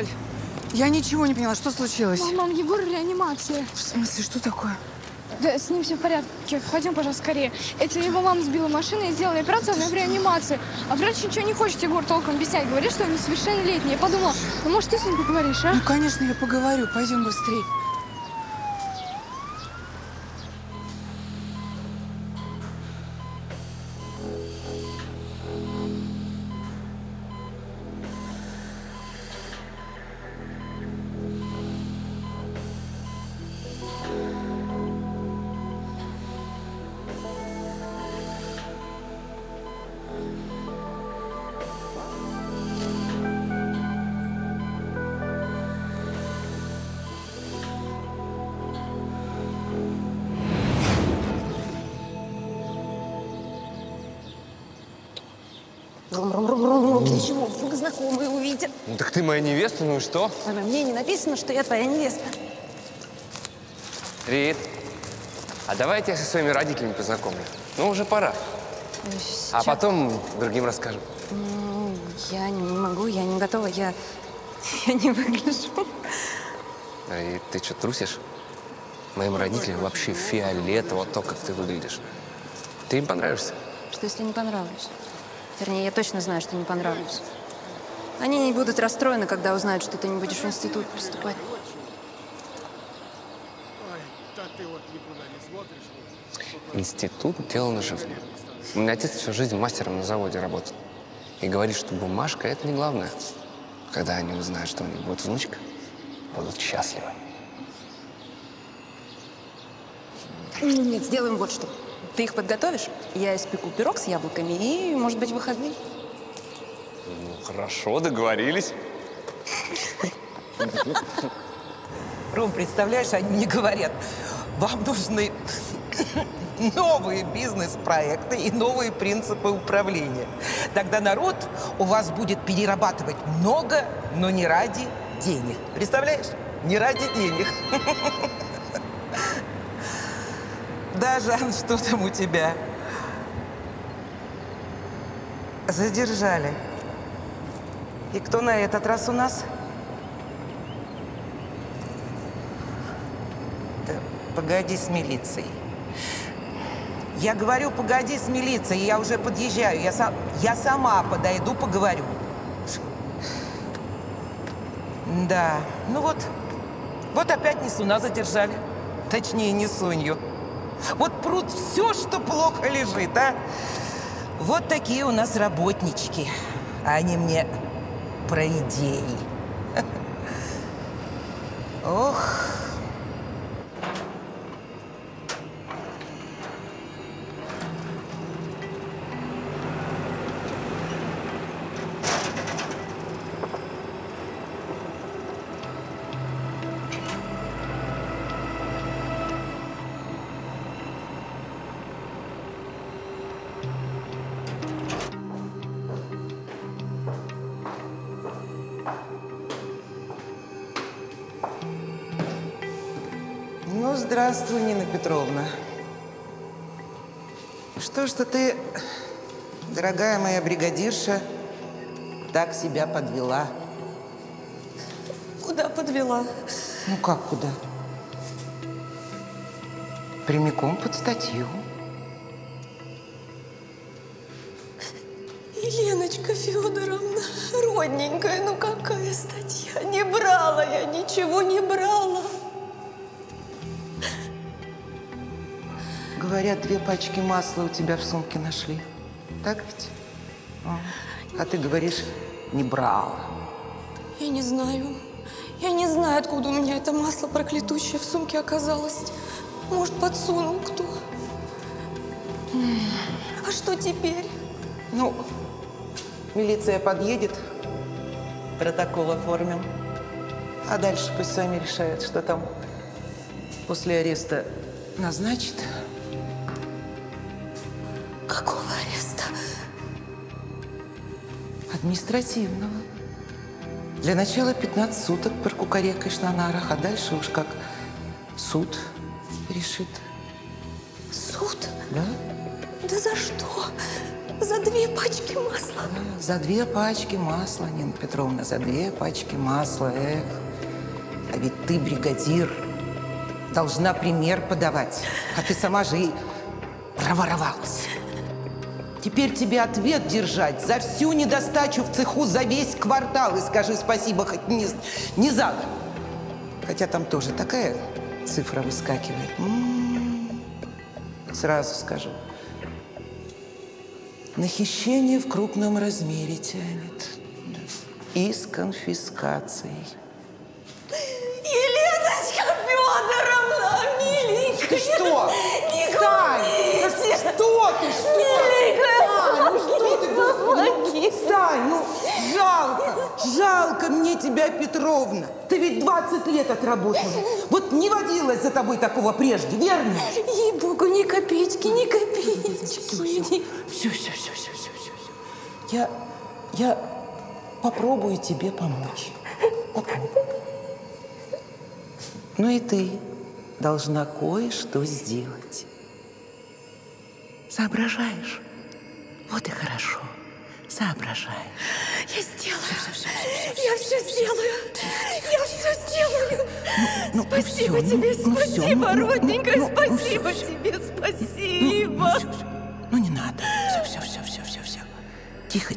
Оль, я ничего не поняла. Что случилось? Мам, Егор в реанимации. В смысле, что такое? Да, с ним все в порядке. Пойдем, пожалуйста, скорее. Это его мама сбила машину и сделала операцию, она в реанимации. А врач ничего не хочет Егор толком объяснять. Говорит, что он несовершеннолетний. Я подумала, ну, может, ты с ним поговоришь, а? Ну, конечно, я поговорю. Пойдем быстрее. Для чего? Вдруг знакомые увидят. Ну так ты моя невеста, ну и что? А на мне не написано, что я твоя невеста. Рит, а давай я тебя со своими родителями познакомлю. Ну, уже пора. А потом другим расскажем. Я не могу, я не готова, я не выгляжу. Рит, ты что, трусишь? Моим родителям вообще фиолетово то, как ты выглядишь. Ты им понравишься? Что, если не понравлюсь? Вернее, я точно знаю, что не понравлюсь. Они не будут расстроены, когда узнают, что ты не будешь в институт поступать. Институт – дело наживное. У меня отец всю жизнь мастером на заводе работал. И говорит, что бумажка – это не главное. Когда они узнают, что у них будет внучка, будут счастливы. Нет, сделаем вот что. Ты их подготовишь, я испеку пирог с яблоками и, может быть, выходные. Ну, хорошо, договорились. Ром, представляешь, они мне говорят, вам нужны новые бизнес-проекты и новые принципы управления. Тогда народ у вас будет перерабатывать много, но не ради денег. Представляешь? Не ради денег. Да, Жан, что там у тебя? Задержали. И кто на этот раз у нас? Да, погоди с милицией. Я говорю, погоди с милицией, я уже подъезжаю. Я сама подойду, поговорю. Да, ну вот опять Несуна задержали. Точнее, Несунью. Вот прут все, что плохо лежит, а? Вот такие у нас работнички. А они мне про идеи. Ох. Ну, здравствуй, Нина Петровна. Что ж ты, дорогая моя бригадирша, так себя подвела? Куда подвела? Ну, как куда? Прямиком под статью. Еленочка Федоровна, родненькая, ну какая статья? Не брала я, ничего не брала. Говорят, 2 пачки масла у тебя в сумке нашли. Так ведь? А ты говоришь, не брала. Я не знаю. Я не знаю, откуда у меня это масло проклятущее в сумке оказалось. Может, подсунул кто? А что теперь? Ну, милиция подъедет, протокол оформим. А дальше пусть сами решают, что там после ареста назначит. Какого ареста? Административного. Для начала 15 суток прокукарекаешь на нарах, а дальше уж как суд решит. Суд? Да? Да за что? За 2 пачки масла. За 2 пачки масла, Нина Петровна, за 2 пачки масла. Эх. А ведь ты, бригадир, должна пример подавать. А ты сама же и проворовалась. Теперь тебе ответ держать за всю недостачу в цеху за весь квартал. И скажи спасибо хоть не за год. Хотя там тоже такая цифра выскакивает. Сразу скажу. На хищение в крупном размере тянет. И с конфискацией. Еленочка Федоровна, миленькая. Ты что? Не Встань! говорите. Что ты? Что? Миленькая, Ну что ты? помоги. Встань! Ну, жалко! Жалко мне тебя, Петровна! Ты ведь 20 лет отработала. Вот не водилось за тобой такого прежде, верно? Ей-богу, ни копеечки, ни копеечки. Все. Я попробую тебе помочь. Попробую. Ну и ты должна кое-что сделать. Соображаешь? Вот и хорошо. Соображаешь. Я сделаю. Я все сделаю. Я все сделаю. Спасибо тебе, спасибо, родненькая, спасибо тебе, спасибо. Ну не надо. Все. Тихо.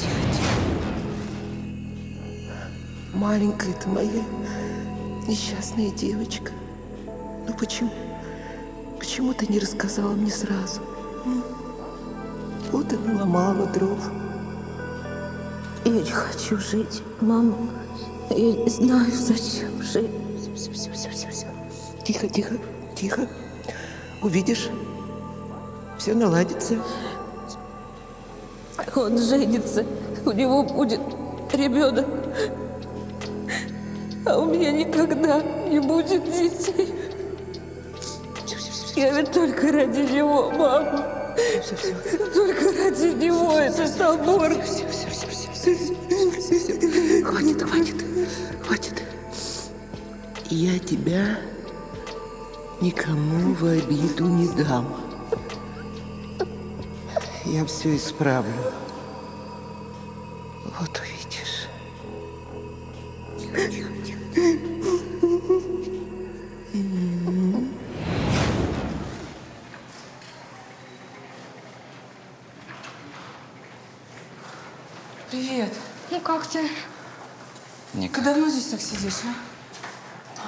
Маленькая ты моя несчастная девочка. Ну почему? Почему ты не рассказала мне сразу? Вот и наломала дров. Я не хочу жить, мама. Я не знаю, зачем жить. Все. Тихо. Увидишь, все наладится. Он женится, у него будет ребенок. А у меня никогда не будет детей. Я ведь только ради него, мама. Только ради него этот аборт. Хватит. Я тебя никому в обиду не дам. Я все исправлю. Вот увидишь. Тихо. Привет. Ну как ты? Ты давно здесь так сидишь, а?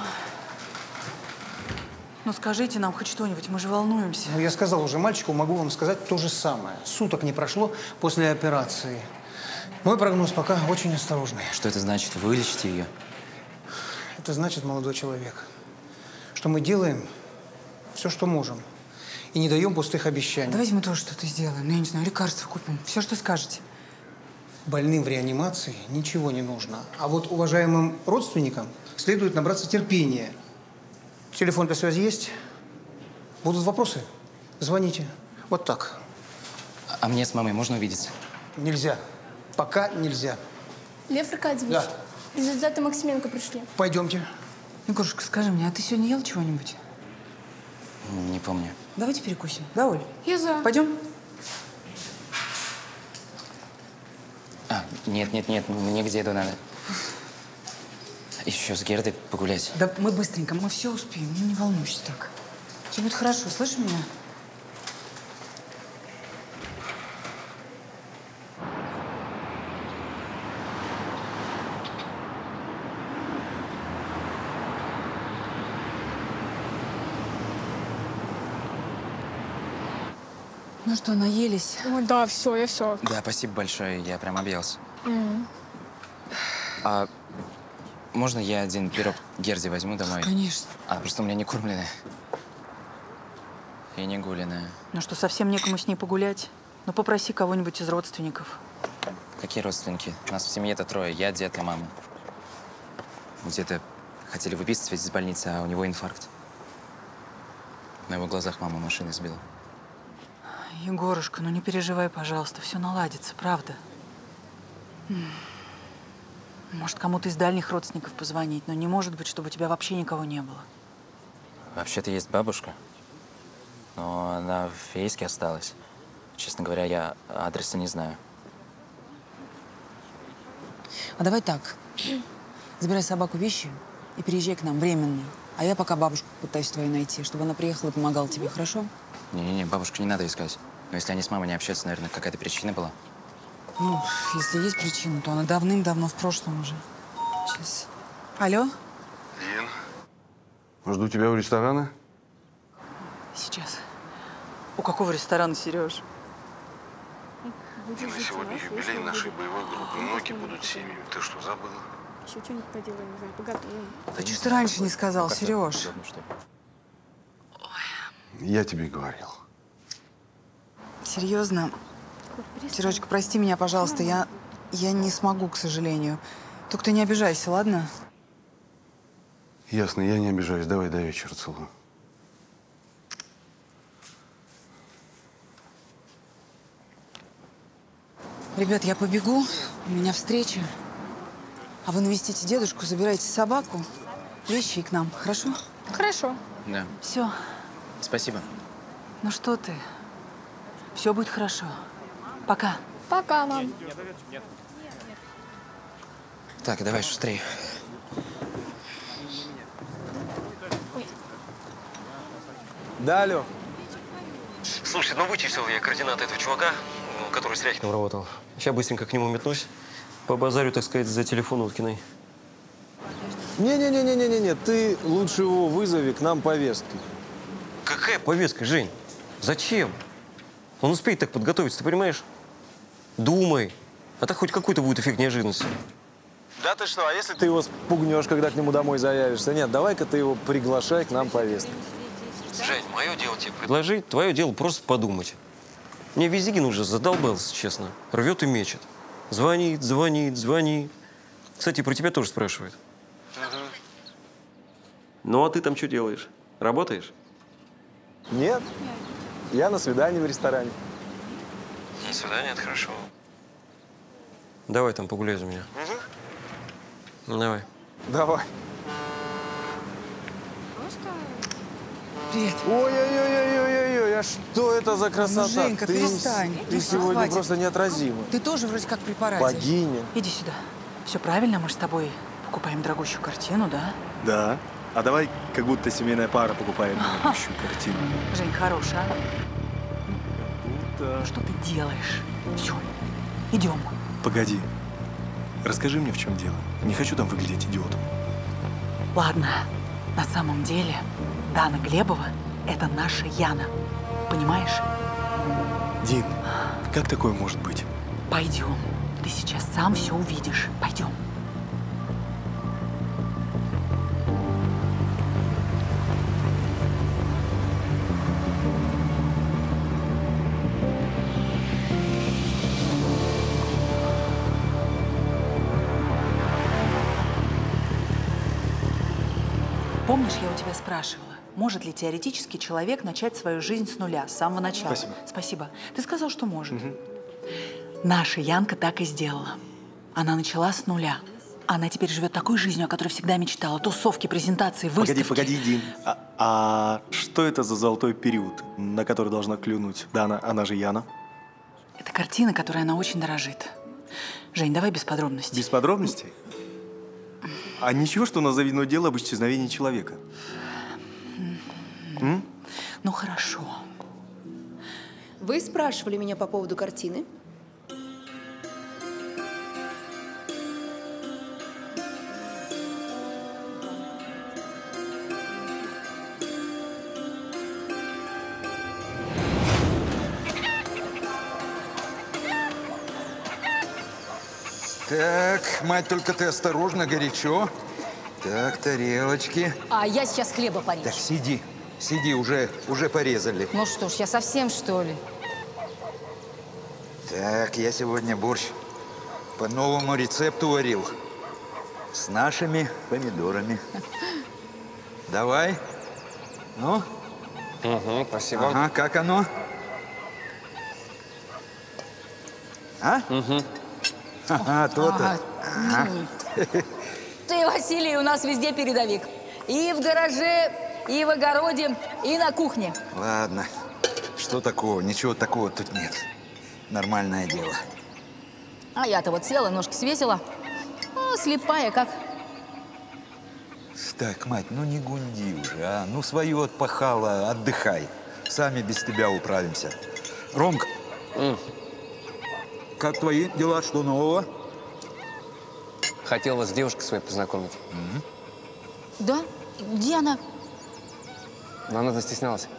Ну скажите нам хоть что-нибудь, мы же волнуемся. Ну, я сказал уже мальчику, могу вам сказать то же самое. Суток не прошло после операции. Мой прогноз пока очень осторожный. Что это значит? Вы вылечите ее? Это значит, молодой человек, что мы делаем все, что можем. И не даем пустых обещаний. Давайте мы тоже что-то сделаем. Ну, я не знаю, лекарства купим. Все, что скажете. Больным в реанимации ничего не нужно. А вот уважаемым родственникам следует набраться терпения. Телефон для связи есть? Будут вопросы? Звоните. Вот так. А мне с мамой можно увидеться? Нельзя. Пока нельзя. Лев Аркадьевич, Да. результаты Максименко пришли. Пойдемте. Егорушка, скажи мне, а ты сегодня ел чего-нибудь? Не помню. Давайте перекусим. Да, Оль? Я за. Пойдем? Нет, мне к деду надо. Еще с Гердой погулять. Да мы быстренько, мы все успеем. Ну, не волнуйся так. Все будет хорошо, слышишь меня? Ну что, наелись? Ой, да, все, я все. Да, спасибо большое, я прям объелся. А можно я один пирог Герде возьму домой? Конечно. Просто у меня не кормленная. И не гуленая. Ну что, совсем некому с ней погулять? Ну попроси кого-нибудь из родственников. Какие родственники? Нас в семье-то 3. Я, дед и мама. Где-то хотели выписывать из больницы, а у него инфаркт. На его глазах мама машины сбила. Егорушка, ну не переживай, пожалуйста, все наладится, правда. Может, кому-то из дальних родственников позвонить, но не может быть, чтобы у тебя вообще никого не было. Вообще-то есть бабушка, но она в Ейске осталась. Честно говоря, я адреса не знаю. А давай так. Забирай собаку, вещи и переезжай к нам временно. А я пока бабушку пытаюсь твою найти, чтобы она приехала и помогала тебе, хорошо? Не-не-не, бабушку не надо искать. Но если они с мамой не общаются, наверное, какая-то причина была. Ну, если есть причина, то она давным-давно в прошлом уже. Сейчас. Алло? Дин, жду тебя у ресторана. Сейчас. У какого ресторана, Сереж? Дина, сегодня юбилей нашей боевой группы. Многие будут семьями. Ты что, забыла? Еще что-нибудь поделаем, не знаю, поготовим. Да что ж ты раньше не сказал, Сереж? Я тебе говорил. Серьезно? Сережка, прости меня, пожалуйста, я не смогу, к сожалению. Только ты не обижайся, ладно? Ясно, я не обижаюсь. Давай до вечера целую. Ребят, я побегу, у меня встреча. А вы навестите дедушку, забирайте собаку, вещи и к нам, хорошо? Хорошо. Да. Все. Спасибо. Ну что ты? Все будет хорошо. Пока. Пока, мам. Так, давай шустрее. Да, алло. Слушай, ну вычислил я координаты этого чувака, который с Рядькиным работал. Сейчас быстренько к нему метнусь. По базарю, так сказать, за телефон Уткиной. Не-не-не-не-не-не, ты лучше его вызови к нам повесткой. Какая повестка, Жень? Зачем? Он успеет так подготовиться, ты понимаешь? Думай. А так хоть какой-то будет эффект неожиданности. Да ты что, а если ты его спугнешь, когда к нему домой заявишься? Нет, давай-ка ты его приглашай к нам повесткой. Жень, мое дело тебе предложить, твое дело просто подумать. Мне Визигин уже задолбался, честно. Рвет и мечет. Звонит, звонит, звонит. Кстати, про тебя тоже спрашивает. Ну, а ты там что делаешь? Работаешь? Нет, я на свидании в ресторане. На свидание, это хорошо. Давай там погуляй за меня. Давай. Давай. Привет. Ой-ой-ой-ой-ой-ой, а что это за красота? Ну, Женька, ты, перестань. Ты сегодня хватит. просто неотразима. Ты тоже вроде как при параде. Богиня. Иди сюда. Все правильно, мы с тобой покупаем дорогущую картину, да? Да. А давай, как будто семейная пара покупает дорогущую картину. Жень, хорош, а? Ну, что ты делаешь? Все, идем. Погоди. Расскажи мне, в чем дело. Не хочу там выглядеть идиотом. Ладно, на самом деле Дана Глебова – это наша Яна. Понимаешь? Дин, как такое может быть? Пойдем. Ты сейчас сам все увидишь. Пойдем. Помнишь, я у тебя спрашивала, может ли теоретически человек начать свою жизнь с нуля, с самого начала? Спасибо. Спасибо. Ты сказал, что может. Наша Янка так и сделала. Она начала с нуля. Она теперь живет такой жизнью, о которой всегда мечтала. Тусовки, презентации, выставки. Погоди, Дин. А что это за золотой период, на который должна клюнуть Дана, она же Яна? Это картина, которой она очень дорожит. Жень, давай без подробностей. Без подробностей? А ничего, что у нас заведено дело об исчезновении человека? Ну, хорошо. Вы спрашивали меня по поводу картины? Так, мать, только ты осторожно, горячо. Так, тарелочки. А я сейчас хлеба порежу. Так, сиди, уже порезали. Ну что ж, я совсем, что ли? Так, я сегодня борщ по новому рецепту варил. С нашими помидорами. Давай. Ну? Угу, спасибо. Ага, как оно? А? Угу. Ага, то-то. Ага. Ты, Василий, у нас везде передовик. И в гараже, и в огороде, и на кухне. Ладно. что такого? Ничего такого тут нет. Нормальное дело. А я-то вот села, ножки свесила. Слепая как. Так, мать, ну не гунди уже, а. Ну свою отпахала, отдыхай. Сами без тебя управимся. Ромка, как твои дела? Что нового? Хотел вас с девушкой своей познакомить. Да? Где она? Но она застеснялась.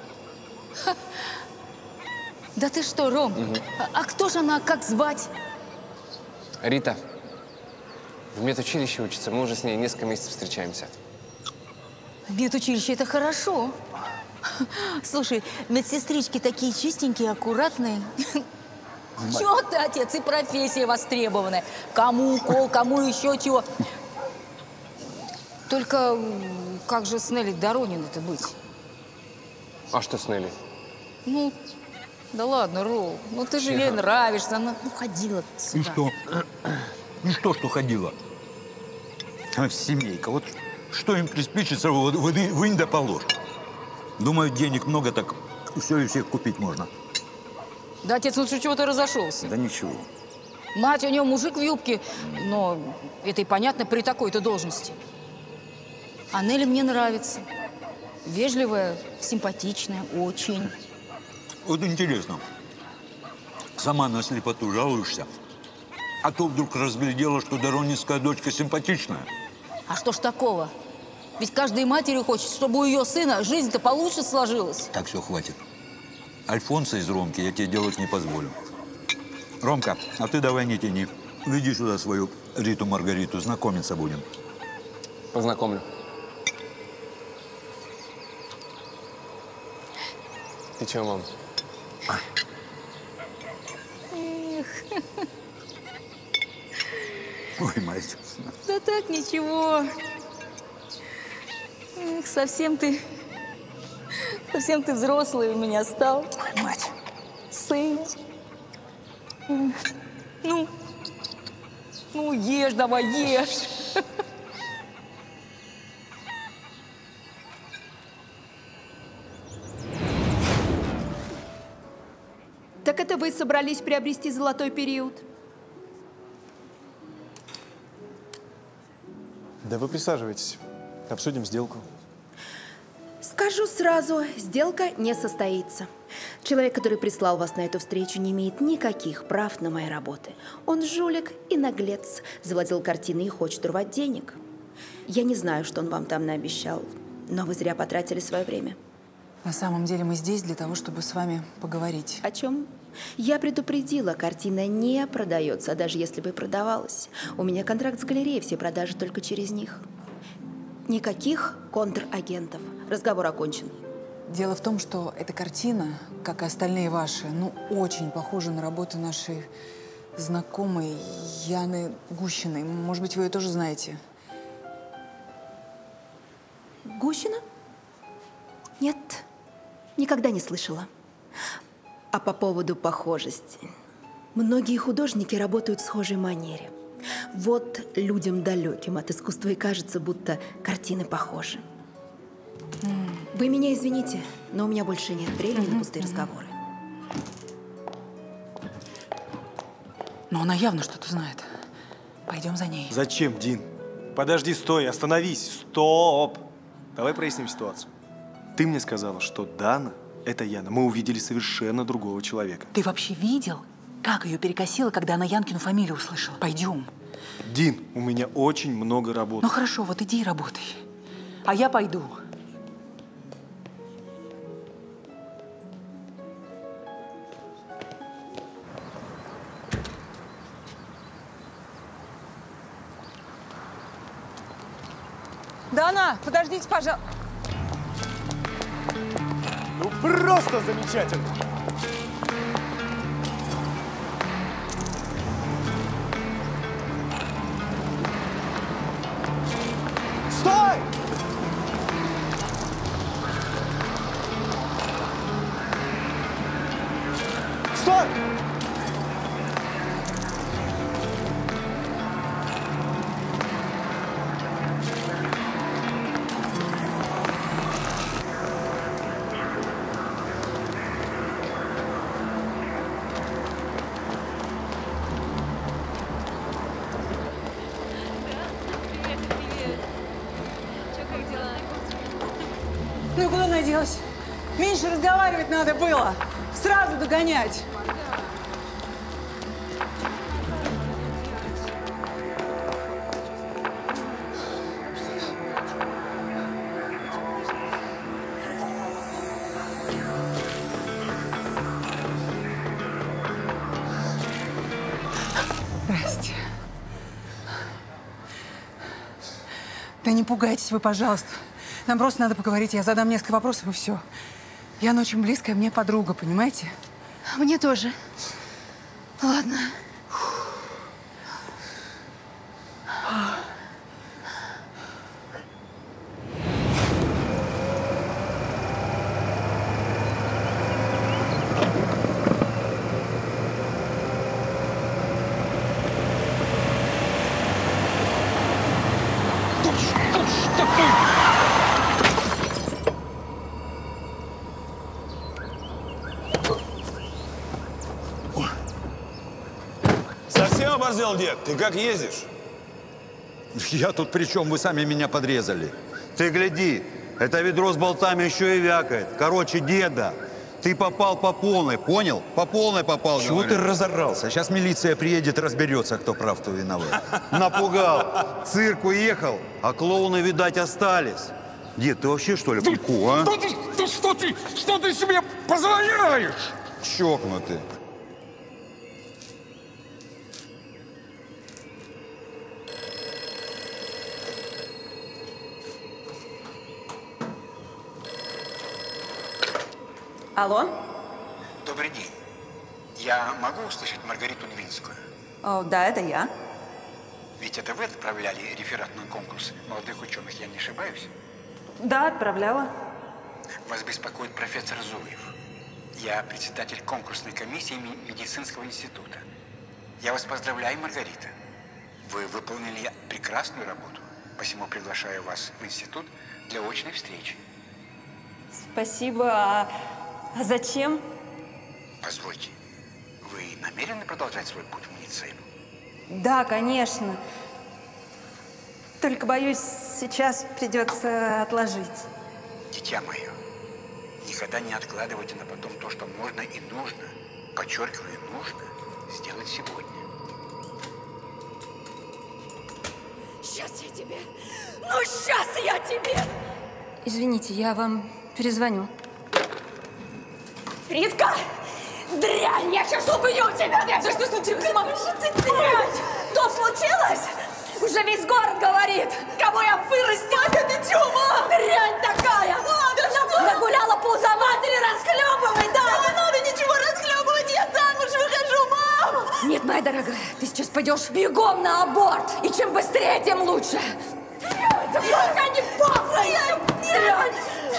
Да ты что, Ром? А кто же она, как звать? Рита. В медучилище учится. Мы уже с ней несколько месяцев встречаемся. Медучилище – это хорошо. Слушай, медсестрички такие чистенькие, аккуратные. Чего ты, отец, и профессия востребованная. Кому укол, кому еще чего. Только как же с Нелли Дорониной-то быть? А что с Нелли? Ну, да ладно, Ром, ну ты же ей нравишься. Она ходила сюда. И что? Ну что ходила? Семейка, вот что им приспичится, вынь да положь. Думаю, денег много, так все и всех купить можно. Да, отец, ну чего ты разошелся? Да ничего. Мать, у нее мужик в юбке, но это и понятно при такой-то должности. А Нелли мне нравится. Вежливая, симпатичная, очень. Вот интересно, сама на слепоту жалуешься, а то вдруг разглядела, что Доронинская дочка симпатичная. А что ж такого? Ведь каждой матери хочет, чтобы у ее сына жизнь-то получше сложилась. Так, все, хватит. Альфонса из Ромки я тебе делать не позволю. Ромка, а ты давай не тяни. Веди сюда свою Риту Маргариту, знакомиться будем. Познакомлю. Ты чего, мам? Ой, мать. Да так, ничего. Эх, совсем ты взрослый у меня стал. Мать. Сын. Ну, ешь давай, ешь. Так это вы собрались приобрести золотой период? Да вы присаживайтесь. Обсудим сделку. Скажу сразу, сделка не состоится. Человек, который прислал вас на эту встречу, не имеет никаких прав на мои работы. Он жулик и наглец, завладел картиной и хочет урвать денег. Я не знаю, что он вам там наобещал, но вы зря потратили свое время. На самом деле мы здесь для того, чтобы с вами поговорить. О чем? Я предупредила, картина не продается, даже если бы и продавалась. У меня контракт с галереей, все продажи только через них. Никаких контрагентов. Разговор окончен. Дело в том, что эта картина, как и остальные ваши, очень похожа на работу нашей знакомой Яны Гущиной. Может быть, вы ее тоже знаете? Гущина? Нет, никогда не слышала. А по поводу похожести. Многие художники работают в схожей манере. Вот людям далеким от искусства и кажется, будто картины похожи. Вы меня извините, но у меня больше нет времени на пустые разговоры. Но она явно что-то знает. Пойдем за ней. Зачем, Дин? Подожди, стой, остановись. Стоп! Давай проясним ситуацию. Ты мне сказала, что Дана – это Яна. Мы увидели совершенно другого человека. Ты вообще видел, как ее перекосило, когда она Янкину фамилию услышала? Пойдем. Дин, у меня очень много работы. Ну хорошо, вот иди и работай. А я пойду. Дана, подождите, пожалуйста. Ну просто замечательно! Стой! Стой! Ну и куда она делась? Меньше разговаривать надо было. Сразу догонять. Здрасте. Да не пугайтесь вы, пожалуйста. Нам просто надо поговорить. Я задам несколько вопросов, и все. Яна очень близкая мне подруга, понимаете? Мне тоже. Ладно. Совсем оборзел, дед? Ты как ездишь? Я тут при чем? Вы сами меня подрезали. Ты гляди, это ведро с болтами еще и вякает. Короче, деда, ты попал по полной, понял? По полной попал. Чего говорю. ты разорался? Сейчас милиция приедет, разберется, кто прав, кто виноват. Напугал. Цирк уехал, а клоуны, видать, остались. Дед, ты вообще, что ли, куку, а? Что ты себе позволяешь? Чокнутый. Алло? Добрый день. Я могу услышать Маргариту Невинскую? О, да, это я. Ведь это вы отправляли реферат на конкурс молодых ученых, я не ошибаюсь? Да, отправляла. Вас беспокоит профессор Зуев. Я председатель конкурсной комиссии медицинского института. Я вас поздравляю, Маргарита. Вы выполнили прекрасную работу, посему приглашаю вас в институт для очной встречи. Спасибо. А зачем? Позвольте, вы намерены продолжать свой путь в медицину? Да, конечно. Только, боюсь, сейчас придется отложить. Дитя мое, никогда не откладывайте на потом то, что можно и нужно, подчеркиваю, нужно сделать сегодня. Сейчас я тебе! Ну, сейчас я тебе! Извините, я вам перезвоню. Ритка! Дрянь! Я сейчас убью тебя! Да что случилось, мама? Что ты дрянь? Что случилось? Уже весь город говорит! Кого я вырастила? Это чума! Дрянь такая! Нагуляла пузо матери, расхлебывай, да! Не надо ничего расхлебывать! Я замуж выхожу, мам! Нет, моя дорогая, ты сейчас пойдешь бегом на аборт! И чем быстрее, тем лучше! Только не папа! Дрянь!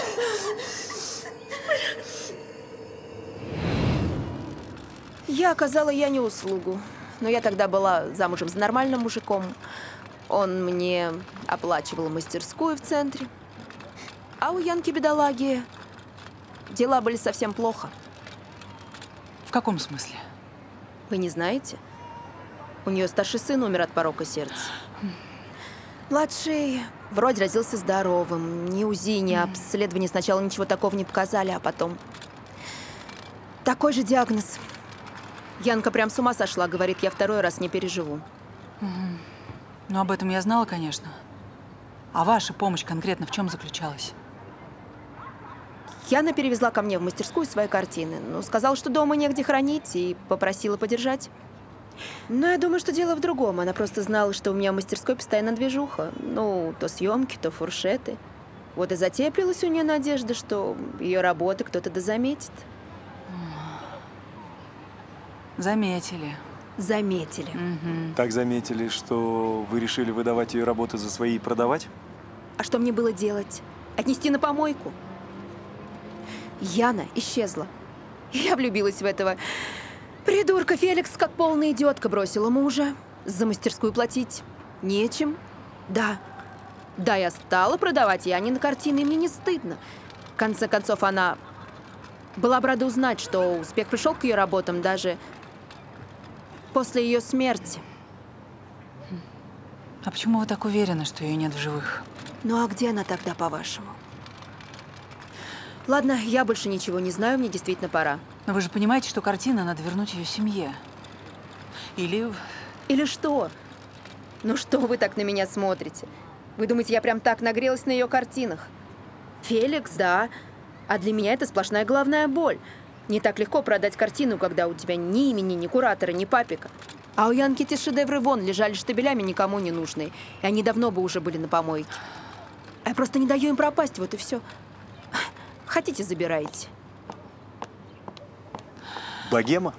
Я оказала Яне услугу. Но я тогда была замужем за нормальным мужиком. Он мне оплачивал мастерскую в центре. А у Янки, бедолаги, дела были совсем плохо. В каком смысле? Вы не знаете? У нее старший сын умер от порока сердца. Младший вроде родился здоровым. Ни УЗИ, ни обследования сначала ничего такого не показали, а потом такой же диагноз. Янка прям с ума сошла, говорит, я второй раз не переживу. Ну, об этом я знала, конечно. А ваша помощь конкретно в чем заключалась? Яна перевезла ко мне в мастерскую свои картины. Ну, сказала, что дома негде хранить, и попросила подержать. Но я думаю, что дело в другом. Она просто знала, что у меня в мастерской постоянно движуха. Ну, то съемки, то фуршеты. Вот и затеплилась у нее надежда, что ее работы кто-то дозаметит. Заметили. Заметили. Так заметили, что вы решили выдавать ее работы за свои и продавать? А что мне было делать? Отнести на помойку? Яна исчезла. Я влюбилась в этого придурка. Феликс, как полная идиотка, бросила мужа. За мастерскую платить нечем. Да, я стала продавать Яне на картины, и мне не стыдно. В конце концов, она была бы рада узнать, что успех пришел к ее работам даже после ее смерти. А почему вы так уверены, что ее нет в живых? Ну а где она тогда, по-вашему? Ладно, я больше ничего не знаю, мне действительно пора. Но вы же понимаете, что картины надо вернуть ее семье. Или… Или что? Ну что вы так на меня смотрите? Вы думаете, я прям так нагрелась на ее картинах? Феликс, да. А для меня это сплошная головная боль. Не так легко продать картину, когда у тебя ни имени, ни куратора, ни папика. А у Янки эти шедевры вон лежали штабелями никому не нужные. И они давно бы уже были на помойке. А я просто не даю им пропасть, вот и все. Хотите, забирайте. Богема?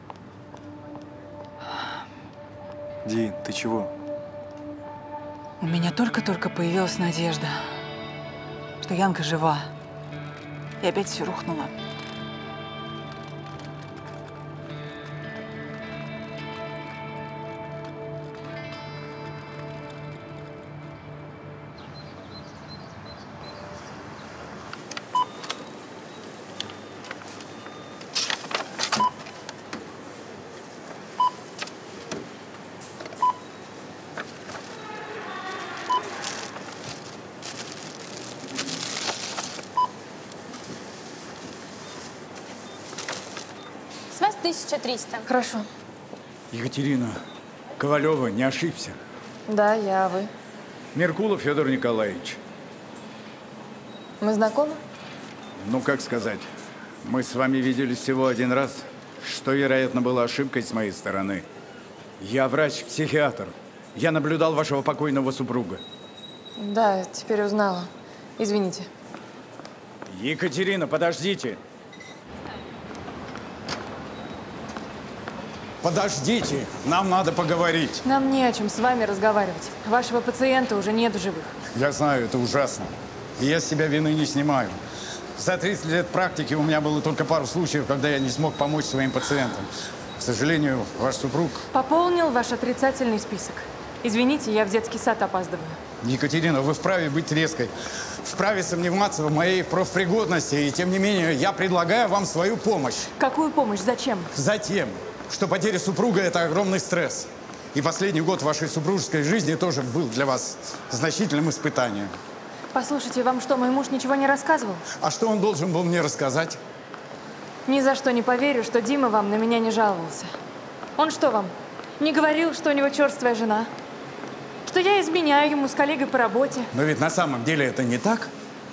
Дин, ты чего? У меня только-только появилась надежда, что Янка жива. И опять все рухнуло. С вас 1300. Хорошо. Екатерина, Ковалева, не ошибся. Да, я, а вы? Меркулов Федор Николаевич. Мы знакомы? Ну, как сказать, мы с вами виделись всего один раз, что, вероятно, было ошибкой с моей стороны. Я врач-психиатр. Я наблюдал вашего покойного супруга. Да, теперь узнала. Извините. Екатерина, подождите. Подождите, нам надо поговорить. Нам не о чем с вами разговаривать. Вашего пациента уже нет в живых. Я знаю, это ужасно. И я с себя вины не снимаю. За 30 лет практики у меня было только пару случаев, когда я не смог помочь своим пациентам. К сожалению, ваш супруг… Пополнил ваш отрицательный список. Извините, я в детский сад опаздываю. Екатерина, вы вправе быть резкой, вправе сомневаться в моей профпригодности, и тем не менее я предлагаю вам свою помощь. Какую помощь? Зачем? Затем, что потеря супруга – это огромный стресс. И последний год вашей супружеской жизни тоже был для вас значительным испытанием. Послушайте, вам что, мой муж ничего не рассказывал? А что он должен был мне рассказать? Ни за что не поверю, что Дима вам на меня не жаловался. Он что вам, не говорил, что у него черствая жена? Что я изменяю ему с коллегой по работе? Но ведь на самом деле это не так.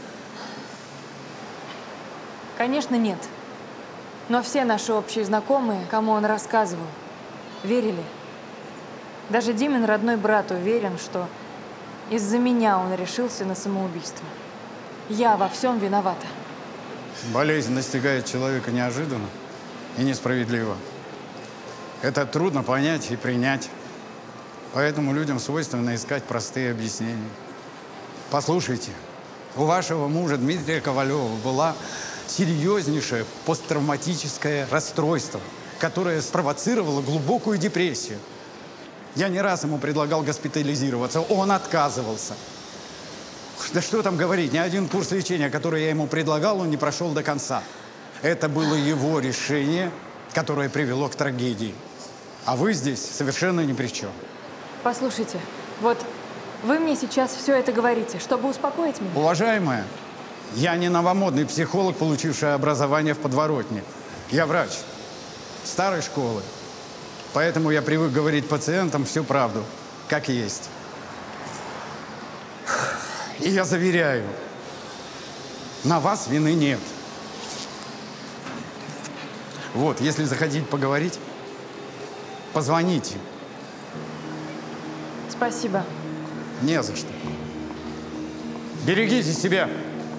Конечно, нет. Но все наши общие знакомые, кому он рассказывал, верили. Даже Димин родной брат уверен, что из-за меня он решился на самоубийство. Я во всем виновата. Болезнь настигает человека неожиданно и несправедливо. Это трудно понять и принять. Поэтому людям свойственно искать простые объяснения. Послушайте, у вашего мужа Дмитрия Ковалева была серьезнейшее посттравматическое расстройство, которое спровоцировало глубокую депрессию. Я не раз ему предлагал госпитализироваться, он отказывался. Да что там говорить, ни один курс лечения, который я ему предлагал, он не прошел до конца. Это было его решение, которое привело к трагедии. А вы здесь совершенно ни при чем. Послушайте, вот вы мне сейчас все это говорите, чтобы успокоить меня. Уважаемая, я не новомодный психолог, получивший образование в подворотне. Я врач старой школы. Поэтому я привык говорить пациентам всю правду, как есть. И я заверяю, на вас вины нет. Вот, если захотите поговорить, позвоните. Спасибо. Не за что. Берегите себя.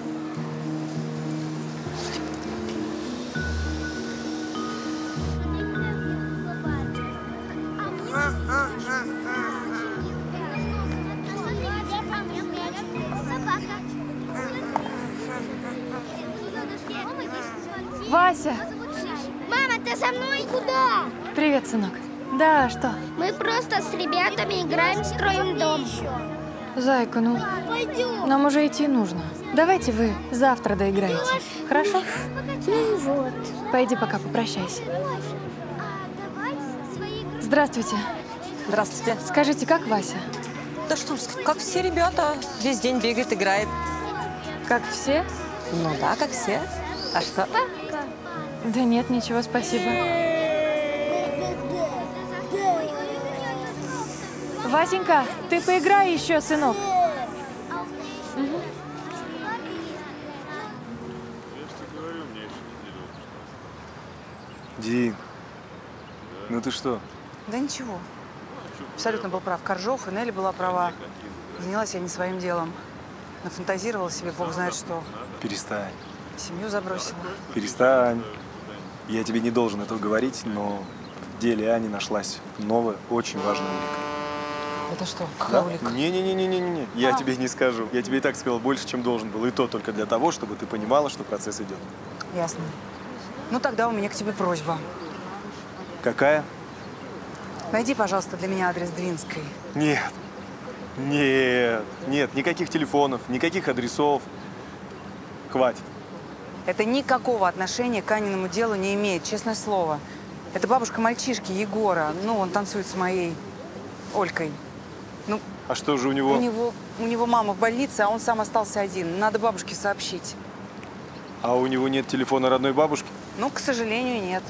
Вася! Мама, ты со мной? Куда? Привет, сынок. Да, что? Мы просто с ребятами играем, строим дом. Зайка, ну, нам уже идти нужно. Давайте вы завтра доиграете. Хорошо? Ну вот. Пойди пока попрощайся. Здравствуйте. Здравствуйте. Скажите, как Вася? Да что, как все ребята, весь день бегает, играет. Как все? Ну да, как все. А что? Да нет, ничего, спасибо. Васенька, ты поиграй еще, сынок. Угу. Дин, ну ты что? Да ничего. Абсолютно был прав Коржов, и Нелли была права. Занялась я не своим делом. Нафантазировала себе, бог знает что. Перестань. Семью забросила. Перестань. Я тебе не должен этого говорить, но в деле Ани нашлась новая, очень важная улика. Это что, какая улика? Не-не-не-не-не-не. Я тебе не скажу. Я тебе и так сказал больше, чем должен был. И то только для того, чтобы ты понимала, что процесс идет. Ясно. Ну тогда у меня к тебе просьба. Какая? Найди, пожалуйста, для меня адрес Двинской. Нет. Нет. Нет. Никаких телефонов, никаких адресов. Хватит. Это никакого отношения к Аниному делу не имеет, честное слово. Это бабушка мальчишки Егора. Ну, он танцует с моей Олькой. Ну, а что же у него? У него мама в больнице, а он сам остался один. Надо бабушке сообщить. А у него нет телефона родной бабушки? Ну, к сожалению, нет.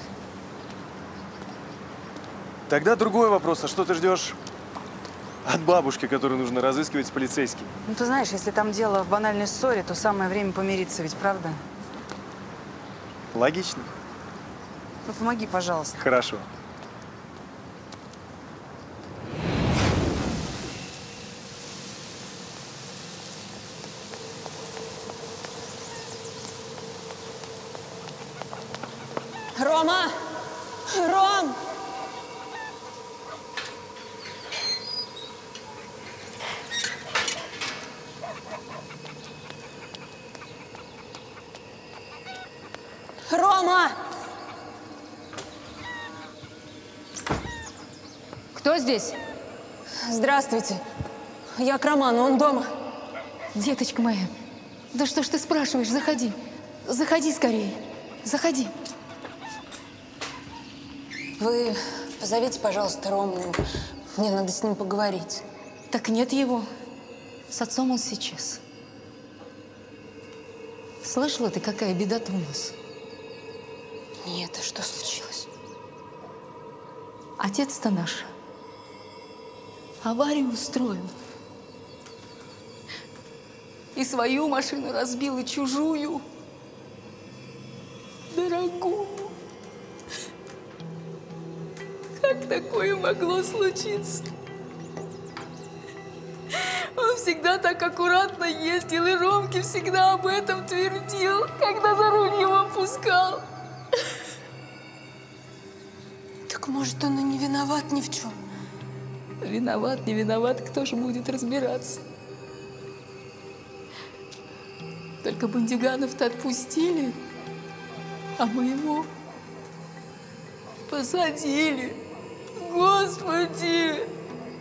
Тогда другой вопрос. А что ты ждешь от бабушки, которую нужно разыскивать с полицейским? Ну, ты знаешь, если там дело в банальной ссоре, то самое время помириться, ведь правда? Логично. Ну, помоги, пожалуйста. Хорошо. Рома! Ром! Рома! Кто здесь? Здравствуйте. Я к Роману, он дома. Деточка моя, да что ж ты спрашиваешь? Заходи. Заходи скорее. Заходи. Вы позовите, пожалуйста, Рому. Мне надо с ним поговорить. Так нет его. С отцом он сейчас. Слышала ты, какая беда-то у нас? Нет, а что случилось? Отец-то наш аварию устроил. И свою машину разбил, и чужую. Дорогую. Как такое могло случиться? Он всегда так аккуратно ездил, и Ромке всегда об этом твердил, когда за руль его пускал. Так может, он и не виноват ни в чем? Виноват, не виноват, кто же будет разбираться? Только бандюганов-то отпустили, а моего посадили. Господи!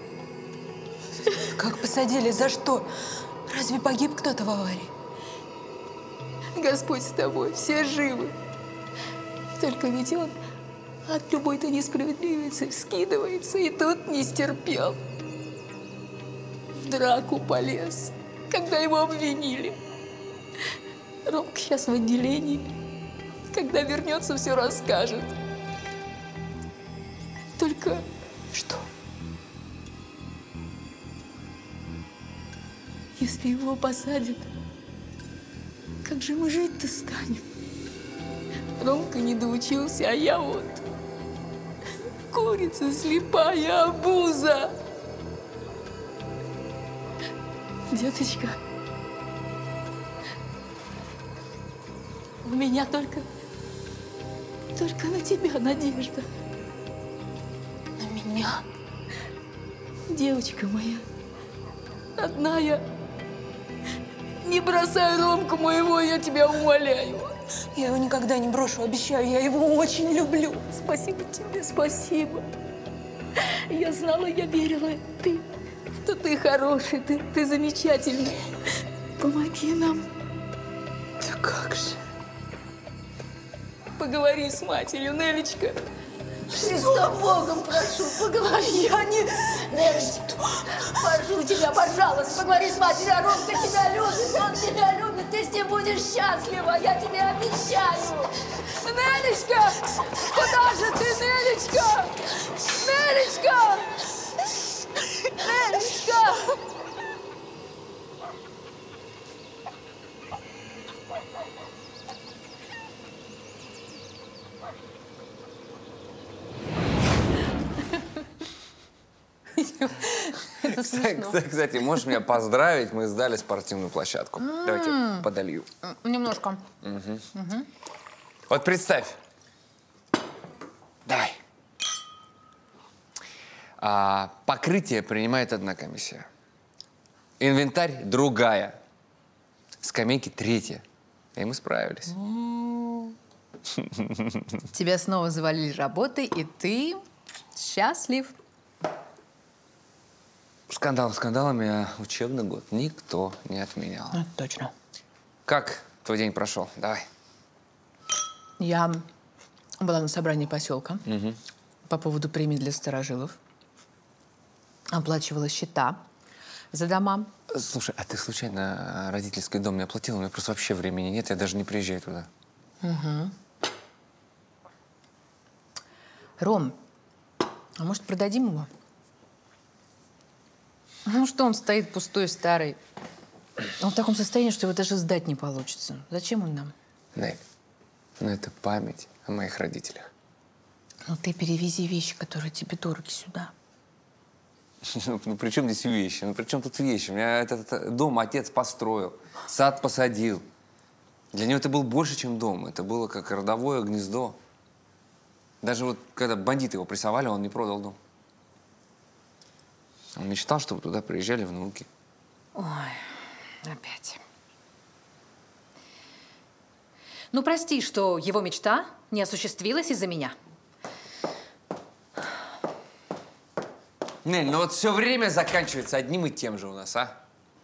Как посадили? За что? Разве погиб кто-то в аварии? Господь с тобой, все живы. Только ведь он от любой-то несправедливости вскидывается, и тут не стерпел. В драку полез, когда его обвинили. Ромка сейчас в отделении. Когда вернется, все расскажет. Только… Что? Если его посадят, как же мы жить-то станем? Ромка не доучился, а я вот… Курица слепая, обуза. Деточка, у меня только на тебя надежда. На меня? Девочка моя, родная, не бросай Ромку моего, я тебя умоляю. Я его никогда не брошу, обещаю, я его очень люблю. Спасибо тебе, спасибо. Я знала, я верила, что ты хороший, ты замечательный. Помоги нам. Да как же? Поговори с матерью, Нелечка. Христа Богом прошу, поговори, я не... Нелечка, прошу тебя, пожалуйста, поговори с матерью, Ромка тебя любит, он тебя любит, ты с ним будешь счастлива, я тебе обещаю. Нелечка, куда же ты, Нелечка? Нелечка! Нелечка! Это смешно. Кстати, можешь меня поздравить, мы сдали спортивную площадку. Давайте подолью. Немножко. Угу. Вот представь. Давай. Покрытие принимает одна комиссия. Инвентарь другая. Скамейки третья. И мы справились. Тебя снова завалили работой, и ты счастлив. Скандал скандалами, а учебный год никто не отменял. Точно. Как твой день прошел? Давай. Я была на собрании поселка по поводу премии для старожилов. Оплачивала счета за дома. Слушай, а ты случайно родительский дом не оплатил? У меня просто вообще времени нет, я даже не приезжаю туда. Ром, а может, продадим его? Ну что, он стоит пустой, старый. Он в таком состоянии, что его даже сдать не получится. Зачем он нам? Нель, ну это память о моих родителях. Ну ты перевези вещи, которые тебе дороги, сюда. Ну при чем здесь вещи? Ну при чем тут вещи? У меня этот дом отец построил, сад посадил. Для него это был больше, чем дом. Это было как родовое гнездо. Даже вот когда бандиты его прессовали, он не продал дом. Он мечтал, чтобы туда приезжали внуки. Ой, опять. Ну, прости, что его мечта не осуществилась из-за меня. Нель, ну вот все время заканчивается одним и тем же у нас, а?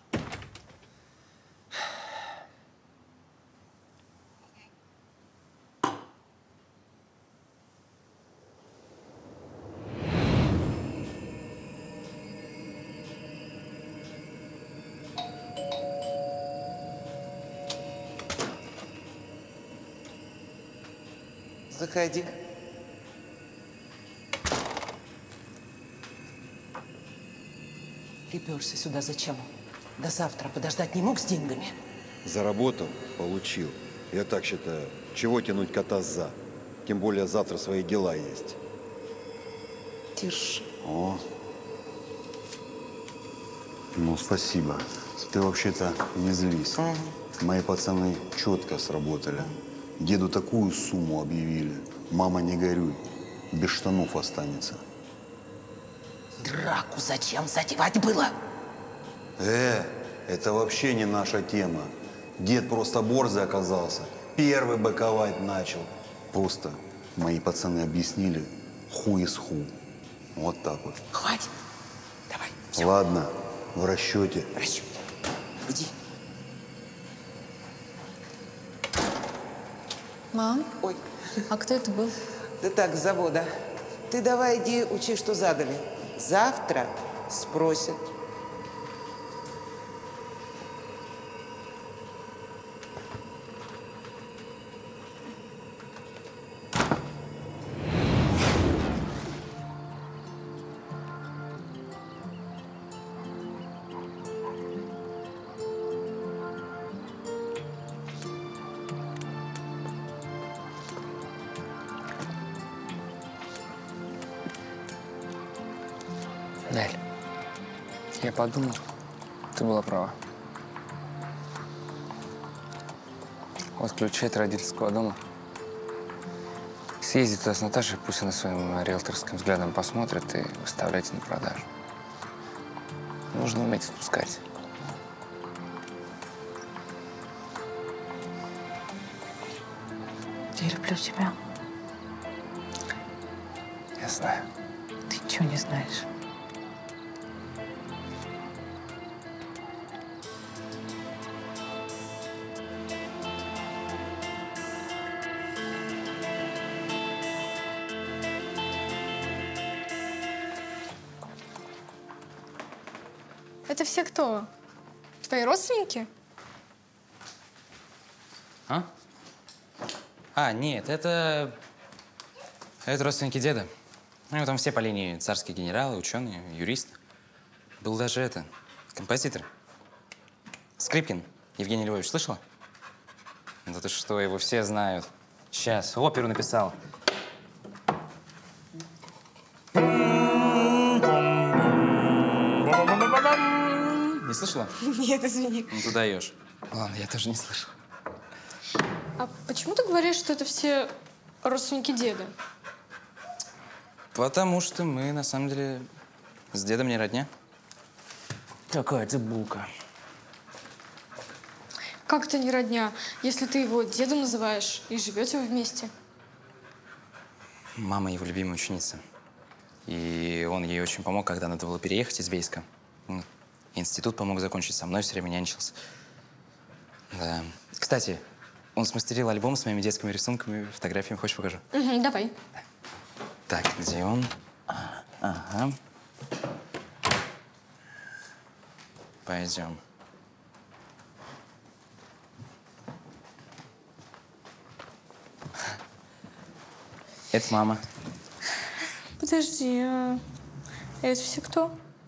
Заходи. Приперся сюда зачем? До завтра подождать не мог с деньгами? Заработал, получил. Я так считаю. Чего тянуть кота за? Тем более завтра свои дела есть. Держи. О. Ну, спасибо. Ты вообще-то не злись. Мои пацаны четко сработали. Деду такую сумму объявили. Мама, не горюй. Без штанов останется. Драку зачем затевать было? Это вообще не наша тема. Дед просто борзый оказался. Первый быковать начал. Просто мои пацаны объяснили ху из ху. Вот так вот. Хватит. Давай. Все. Ладно, в расчете. В расчете. Иди. Мам? Ой. А кто это был? Да так, с завода. Ты давай иди учи, что задали. Завтра спросят. Нель, я подумал, ты была права. Вот ключи от родительского дома. Съезди туда с Наташей, пусть она своим риэлторским взглядом посмотрит и выставляйте на продажу. Нужно уметь отпускать. Я люблю тебя. Я знаю. Ты ничего не знаешь. Это все кто? Твои родственники? Нет, это родственники деда. Ну, там все по линии царские генералы, ученые, юристы. Был даже композитор. Скрипкин Евгений Львович, слышала? Да ты что, его все знают. Сейчас, оперу написал. Не слышала? Нет, извини. Ну, ты даешь. Ладно, я тоже не слышал. А почему ты говоришь, что это все родственники деда? Потому что мы, на самом деле, с дедом не родня. Какая ты булка. Как это не родня, если ты его дедом называешь и живете вы вместе? Мама его любимая ученица. И он ей очень помог, когда надо было переехать из Вейска. Институт помог закончить, со мной все время нянчился. Да. Кстати, он смастерил альбом с моими детскими рисунками, фотографиями. Хочешь, покажу? Угу, давай. Так, где он? Ага. Пойдем. Это мама. Подожди, а это все кто?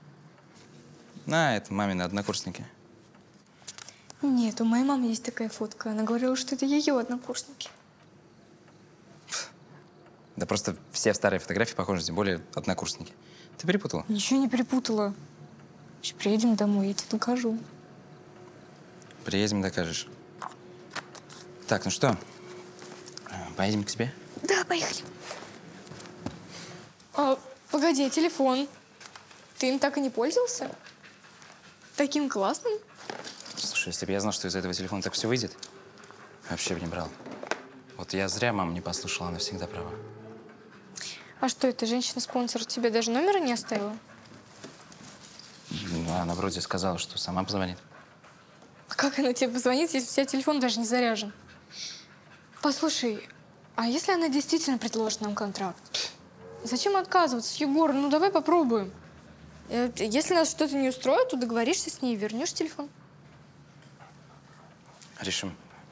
Это мамины однокурсники. Нет, у моей мамы есть такая фотка. Она говорила, что это ее однокурсники. Да просто все старые фотографии похожи, тем более однокурсники. Ты перепутала? Ничего не перепутала. Еще приедем домой, я тебе докажу. Приедем, докажешь. Так, ну что, поедем к тебе? Да, поехали. Погоди, а телефон? Ты им так и не пользовался? Таким классным? Слушай, если бы я знал, что из этого телефона так все выйдет, вообще бы не брал. Вот я зря маму не послушала, она всегда права. А что, эта женщина-спонсор тебе даже номера не оставила? Ну, она вроде сказала, что сама позвонит. А как она тебе позвонит, если у тебя телефон даже не заряжен? Послушай, а если она действительно предложит нам контракт? Зачем отказываться, Егор? Ну, давай попробуем. Если нас что-то не устроит, то договоришься с ней и вернешь телефон. Решим.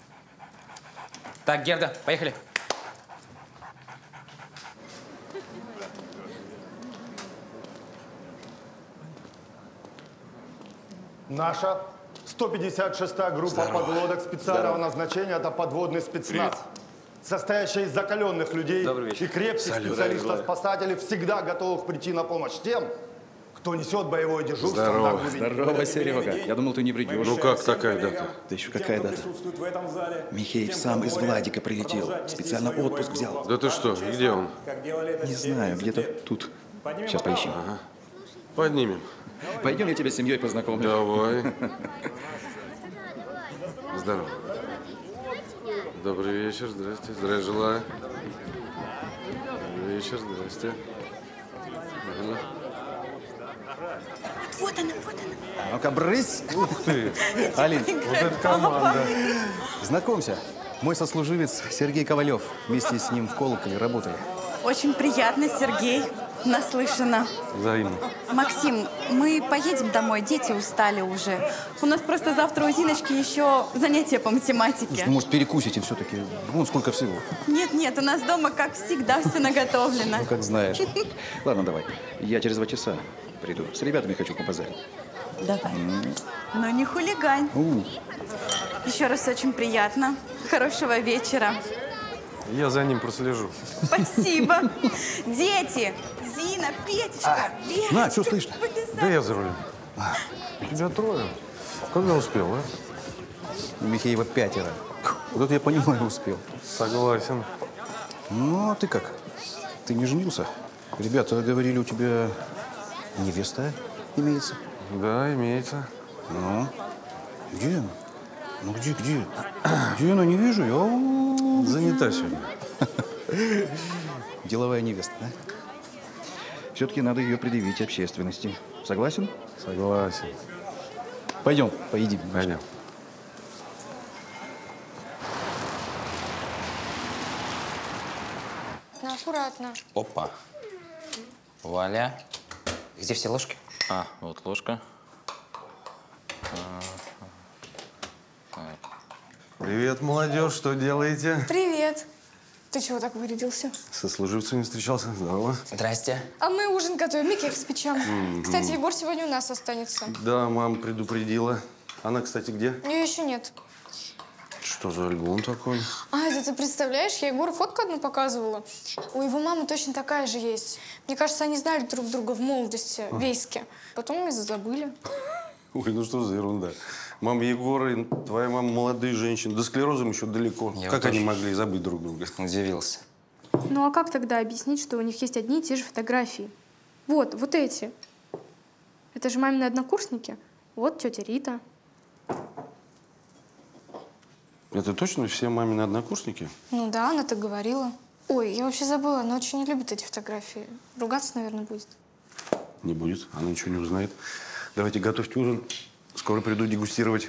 Так, Герда, поехали. Наша 156-я группа подлодок специального назначения – это подводный спецназ. Состоящая из закаленных людей и крепких специалистов-спасателей, всегда готовых прийти на помощь тем, кто несет боевое дежурство на глубине. Здорово, Серега. Я думал, ты не придешь. Ну как такая дата? Да еще какая дата? Михеич сам из Владика прилетел. Специально отпуск взял. Да ты что? Где он? Не знаю, где-то тут. Сейчас поищем. Ага. Поднимем. Пойдем, я тебя с семьей познакомлю. Давай. Здорово. Добрый вечер, здрасте. Здравия желаю. Добрый вечер, здрасте. Ага. Вот она, вот она. Ну-ка, брысь. Ух ты. Алин, вот это команда. Знакомься, мой сослуживец Сергей Ковалев. Вместе с ним в Колоколе работали. Очень приятно, Сергей. Наслышана. Взаимно. Максим, мы поедем домой, дети устали уже. У нас просто завтра у Зиночки еще занятия по математике. Слушай, ну, может, перекусите все-таки? Вон сколько всего. Нет, у нас дома, как всегда, все наготовлено. Ну, как знаешь. Ладно, давай. Я через 2 часа приду. С ребятами хочу побазарить. Давай. Но не хулигань. Еще раз очень приятно. Хорошего вечера. Я за ним прослежу. Спасибо. Дети, Зина, Петечка, Лена. На, что слышно? Да я за рулем. Тебя 3. Когда успел, а? У Михеева 5. Вот это я понимаю, успел. Согласен. Ну, а ты как? Ты не женился? Ребята говорили, у тебя невеста имеется? Да, имеется. Ну? Где она? Ну, где? Где она? Не вижу. Я занята сегодня. Деловая невеста, да? Все-таки надо ее предъявить общественности. Согласен? Согласен. Пойдем, поедим. Пойдем. Аккуратно. Опа. Валя. Где все ложки? Вот ложка. Привет, молодежь, что делаете? Привет. Ты чего так вырядился? Со служивцами встречался? Здорово. Здрасте. А мы ужин готовим, и кекс печем. Кстати, Егор сегодня у нас останется. Да, мама предупредила. Она, кстати, где? Ее еще нет. Что за альбом такой? А, это ты представляешь, я Егору фотку одну показывала. У его мамы точно такая же есть. Мне кажется, они знали друг друга в молодости, в Вейске. Потом забыли. Ой, ну что за ерунда. Мама Егора и твоя мама молодые женщины. До склерозом еще далеко. Как они могли забыть друг друга? Удивился. Ну а как тогда объяснить, что у них есть одни и те же фотографии? Вот эти. Это же мамины однокурсники. Вот тетя Рита. Это точно все мамины однокурсники? Ну да, она так говорила. Ой, я вообще забыла, она очень не любит эти фотографии. Ругаться, наверное, будет. Не будет, она ничего не узнает. Давайте готовьте ужин. Скоро приду дегустировать.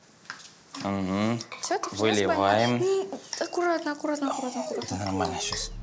Угу. Все, ты Выливаем. аккуратно. Это нормально сейчас.